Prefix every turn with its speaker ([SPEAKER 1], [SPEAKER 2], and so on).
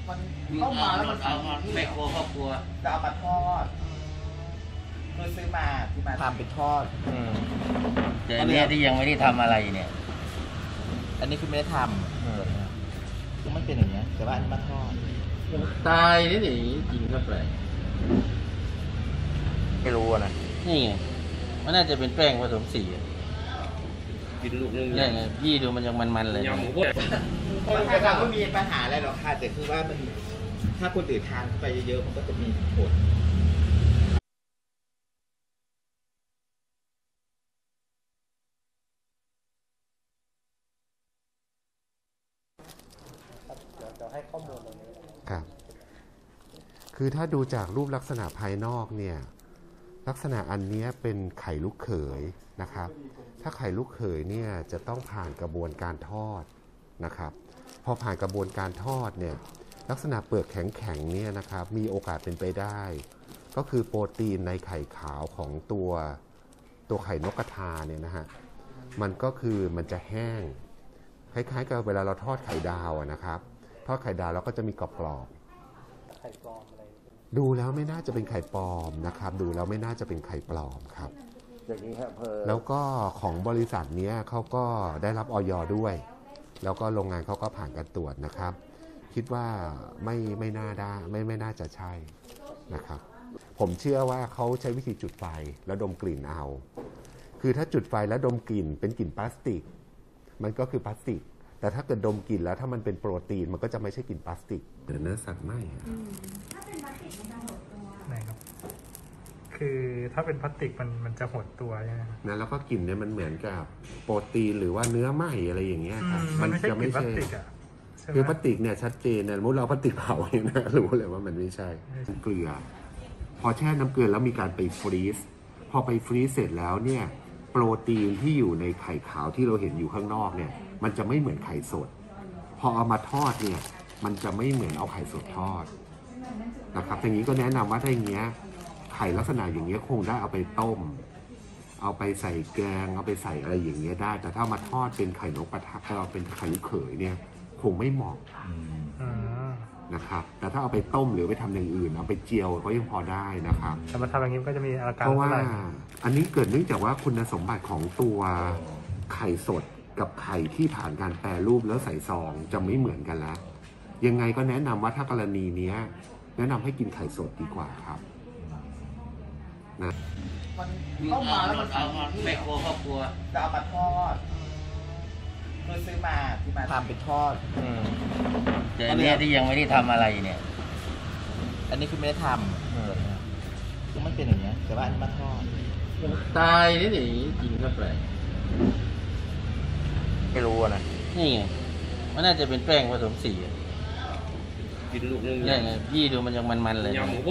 [SPEAKER 1] มันเข้ามาแล้วมัน
[SPEAKER 2] ไม่กลัวครอบครัว
[SPEAKER 1] จะเอามาทอดคือซื้อมาที่มาทำเป็นทอด
[SPEAKER 2] แต่อันนี้ที่ยังไม่ได้ทำอะไรเนี่ย
[SPEAKER 1] อันนี้คือไม่ได้ทำคือมันเป็นอย่างเงี้ยแต่ว่าอันนี้มาทอด
[SPEAKER 2] ตายนี่ดิกินเข้าไป
[SPEAKER 1] ไม่รู้นะ
[SPEAKER 2] นี่ไงมันน่าจะเป็นแป้งผสมสีกินลูกนึงนี่ไงพี่ดูมันยังมันๆเลย
[SPEAKER 1] ถ้าเราไม่มีปัญหาอะไรหรอกค่ะแต่คือว่ามันถ้าคนอื่นทานไปเยอะๆมันก็จะมีผลจะให้ข้อมูลตรงนี้
[SPEAKER 3] ครับคือถ้าดูจากรูปลักษณะภายนอกเนี่ยลักษณะอันนี้เป็นไข่ลูกเขยนะครับถ้าไข่ลูกเขยเนี่ยจะต้องผ่านกระบวนการทอดนะครับพอผ่านกระบวนการทอดเนี่ยลักษณะเปลือกแข็งๆเนี่ยนะครับมีโอกาสเป็นไปได้ก็คือโปรตีนในไข่ขาวของตัวไข่นกกระทาเนี่ยนะฮะมันก็คือมันจะแห้งคล้ายๆกับเวลาเราทอดไข่ดาวนะครับทอดไข่ดาวเราก็จะมีกรอบ
[SPEAKER 1] ไข่ปลอมอะไร
[SPEAKER 3] ดูแล้วไม่น่าจะเป็นไข่ปลอมนะครับดูแล้วไม่น่าจะเป็นไข่ปลอมครับ
[SPEAKER 1] อย่างนี้ครับ
[SPEAKER 3] แล้วก็ของบริษัทนี้เขาก็ได้รับอย.ด้วยแล้วก็โรงงานเขาก็ผ่านการตรวจนะครับคิดว่าไม่น่าได้ไม่น่าจะใช่นะครับผมเชื่อว่าเขาใช้วิธีจุดไฟแล้วดมกลิ่นเอาคือถ้าจุดไฟแล้วดมกลิ่นเป็นกลิ่นพลาสติกมันก็คือพลาสติกแต่ถ้าเกิดดมกลิ่นแล้วถ้ามันเป็นโปรตีนมันก็จะไม่ใช่กลิ่นพลาสติกเดี๋ยวเนื้อสัตว์ไม่
[SPEAKER 4] ถ้าเป็นพลาสติกมันจะหดตัว
[SPEAKER 5] ไหนครับคือถ้าเป็นพลาสติกมันจะหดตัวใช่ไหม
[SPEAKER 3] นะแล้วก็กลิ่นเนี่ยมันเหมือนกับโปรตีนหรือว่าเนื้อไหมอะไรอย่างเงี้ยครับ
[SPEAKER 5] มันจะไม่ใช่
[SPEAKER 3] คือพลาสติกเนี่ยชัดเจนนะสมมติเราพลาสติกเผาอย่างนั้นรู้เลยว่ามันไม่ใช่เกลือพอแช่น้ำเกลือแล้วมีการไปฟรีซพอไปฟรีซเสร็จแล้วเนี่ยโปรตีนที่อยู่ในไข่ขาวที่เราเห็นอยู่ข้างนอกเนี่ยมันจะไม่เหมือนไข่สดพอเอามาทอดเนี่ยมันจะไม่เหมือนเอาไข่สดทอดนะครับอย่างนี้ก็แนะนำว่าถ้าอย่างเงี้ยไข่ลักษณะอย่างเงี้ยคงได้เอาไปต้มเอาไปใส่แกงเอาไปใส่อะไรอย่างเงี้ยได้แต่ถ้ามาทอดเป็นไข่นกกระทาเราเป็นไข่ลูกเขยเนี่ยคงไม่เหมาะนะครับแต่ถ้าเอาไปต้มหรือไปทำอย่างอื่นเอาไปเจียวก็ยังพอได้นะครับ
[SPEAKER 5] แต่มาทำอย่างนี้ก็จะมีอาการ
[SPEAKER 3] เพราะว่าอันนี้เกิดเนื่องจากว่าคุณสมบัติของตัวไข่สดกับไข่ที่ผ่านการแปรรูปแล้วใส่ซองจะไม่เหมือนกันแล้วยังไงก็แนะนำว่าถ้ากรณีนี้แนะนำให้กินไข่สดดีกว่าครับนะ
[SPEAKER 1] มันเข้ามาแล้วมัน
[SPEAKER 2] ไม่กลัวครอบครัว
[SPEAKER 1] จะเอามาทอดคือซื้อมาที่มาทำเป็นทอด
[SPEAKER 2] แต่อันนี้ที่ยังไม่ได้ทำอะไรเนี่ย
[SPEAKER 1] อันนี้คือไม่ได้ทำคือมันเป็นอย่างเงี้ยแต่ว่าอันนี้มาทอด
[SPEAKER 2] ตายนี่ดิกินเข้าไป
[SPEAKER 1] ไม่รู้นะ
[SPEAKER 2] นี่ไงมันน่าจะเป็นแป้งผสมสีกินลูกนึงนี่ไงพี่ดูมันยังมันๆเลย